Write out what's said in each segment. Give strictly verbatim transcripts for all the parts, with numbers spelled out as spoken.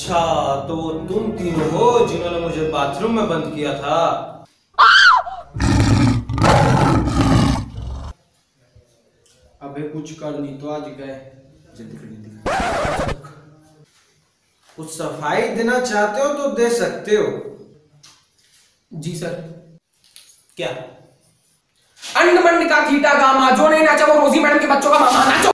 अच्छा तो वो तुम तीनों हो जिन्होंने मुझे बाथरूम में बंद किया था। अबे कुछ कर नहीं तो आज गए। कुछ सफाई देना चाहते हो तो दे सकते हो। जी सर। क्या? अंड मंड का थीटा गामा, जो नहीं नाचा वो रोजी मैडम के बच्चों का मामा। नाचो।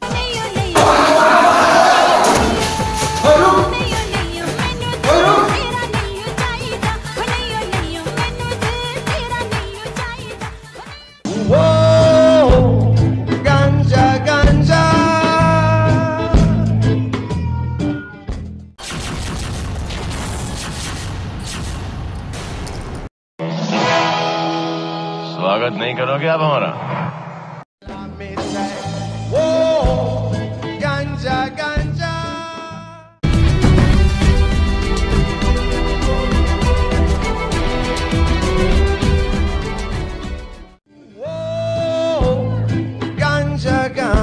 स्वागत नहीं करोगे आप हमारा? गांजा गांजा गांजा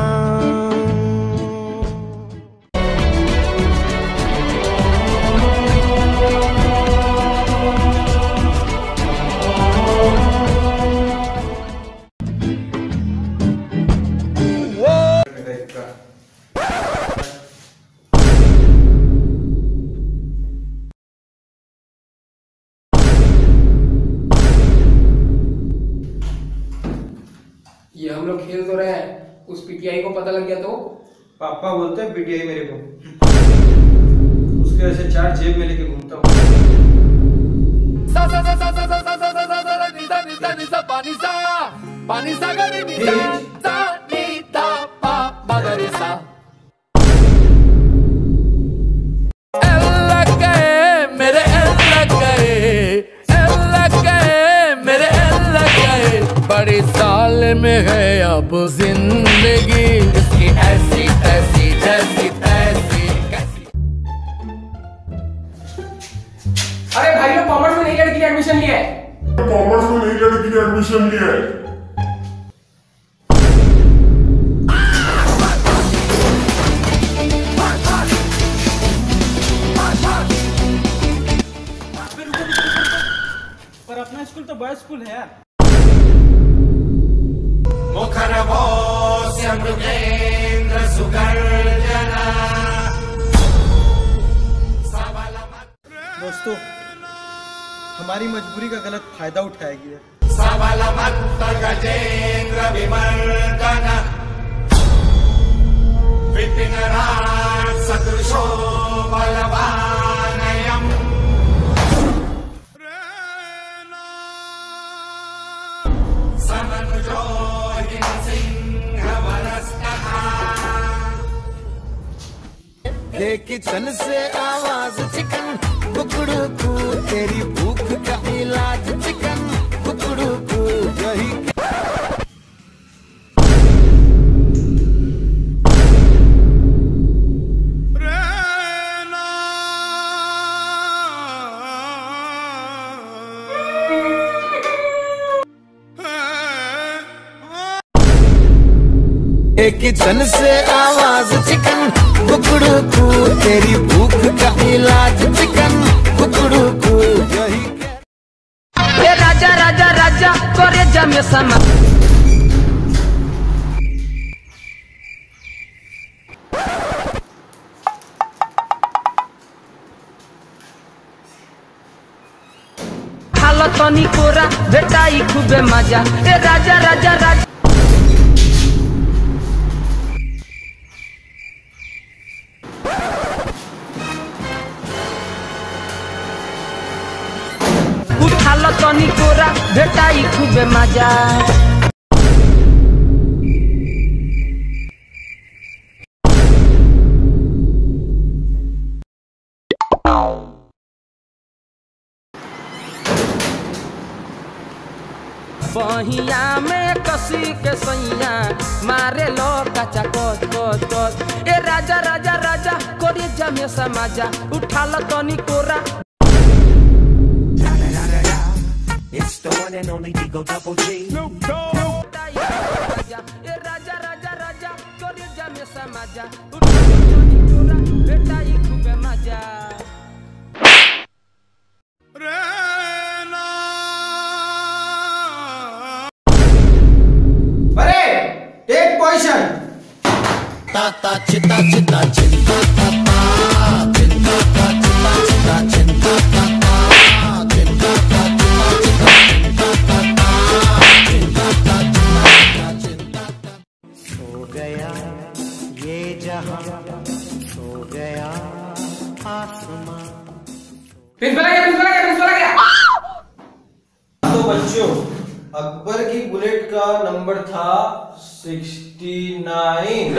ये हम लोग खेल तो रहे हैं, उस पीटीआई को पता लग गया तो? पापा बोलते हैं पीटीआई मेरे को, उसके वजह से चार जेब में लेके घूमता हूँ। सा सा सा सा सा सा सा सा सा सा सा निसा निसा निसा पानी सा पानी सा गरी निसा सा नीता पा मगरी सा। एल लग गए मेरे एल लग गए एल लग गए मेरे एल लग गए। बड़ी साल में है अब जिंदगी इसकी ऐसी ऐसी जैसी तैसी कैसी। अरे भाई लोग कॉमर्स में नहीं लड़की ने एडमिशन लिया है। कॉमर्स में नहीं लड़की ने एडमिशन लिया है। पर अपना स्कूल तो बॉयज स्कूल है यार। दोस्तों, हमारी मजबूरी का गलत फायदा उठाया गया। किचन से आवाज चिकन कुकड़ू कू, तेरी भूख का इलाज चिकन कुकड़ू कू। यही किचन से आवाज चिकन कुकड़ू कू, तेरी भूख का इलाज चिकन कुकड़ू कू। यही ये राजा राजा राजा करे जमे समा। हालत तनी कोरा बेटाई खूबे मजा। ये राजा राजा राजा उठालो तनी कोरा बेटाई खूबे मजा। बहिया में कसी के सैया मारे लो कचा कोच कोच कोच। ए राजा राजा राजा कोरी जमे समाजा। उठालो तनी कोरा। It's the one and only Digo Double G. Snoop Dogg. ए राजा राजा राजा कोरी जमे समाजा। उठालो तनी कोरा बेटाई खूबे मजा। बुलेट का नंबर था सिक्सटी नाइन।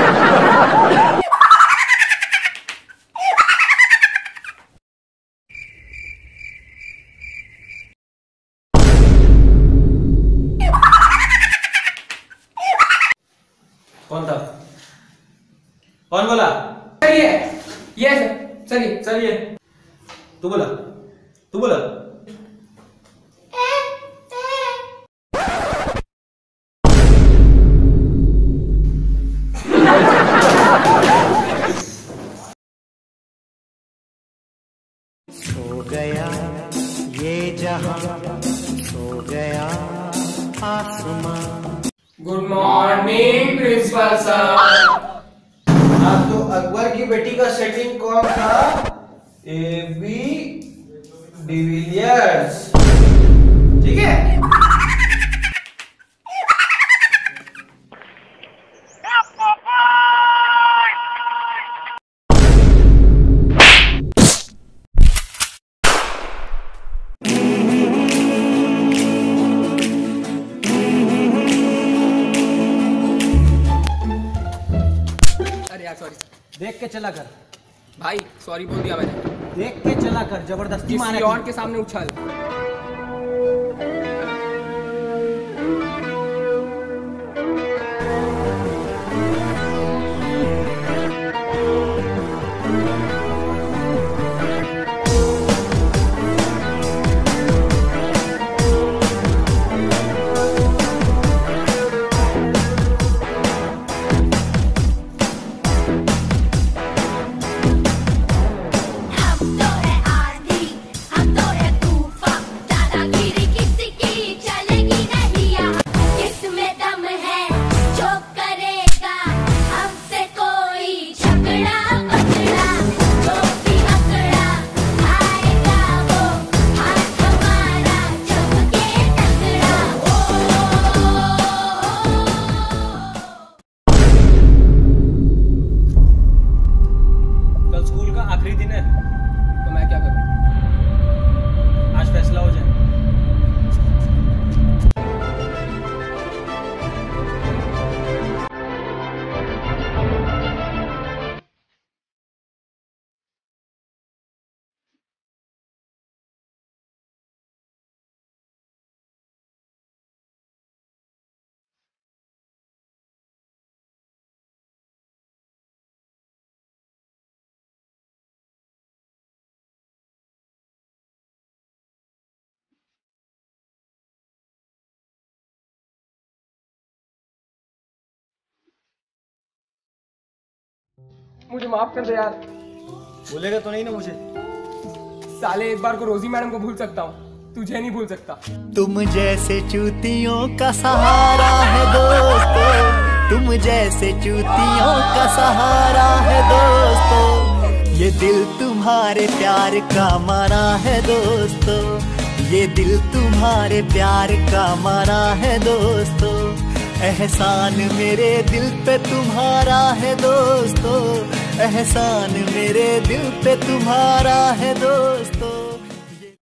कौन था? कौन बोला? सर ये ये सर ये सर ये तू बोला तू बोला सो गया ये जहां, सो गया आसमां। Good morning principal sir. हाँ तो अकबर की बेटी का सेटिंग कौन था? A B de Villiers. ठीक है। सॉरी देख के चला कर भाई, सॉरी बोल दिया मैंने। देख के चला कर, जबरदस्ती मारे किसी और के सामने उछल। आखिरी दिन है तो मैं क्या करूं? आज फैसला हो जाए। मुझे माफ कर दे यार। बोलेगा तो नहीं ना मुझे? साले एक बार को रोजी मैडम को भूल सकता हूँ, तुझे नहीं भूल सकता। तुम जैसे चूतियों का सहारा है दोस्तों, तुम जैसे चूतियों का सहारा है दोस्तों। ये दिल तुम्हारे प्यार का मारा है दोस्तों, ये दिल तुम्हारे प्यार का मारा है दोस्तों। एहसान मेरे दिल पे तुम्हारा है दोस्तों, एहसान मेरे दिल पे तुम्हारा है दोस्तों।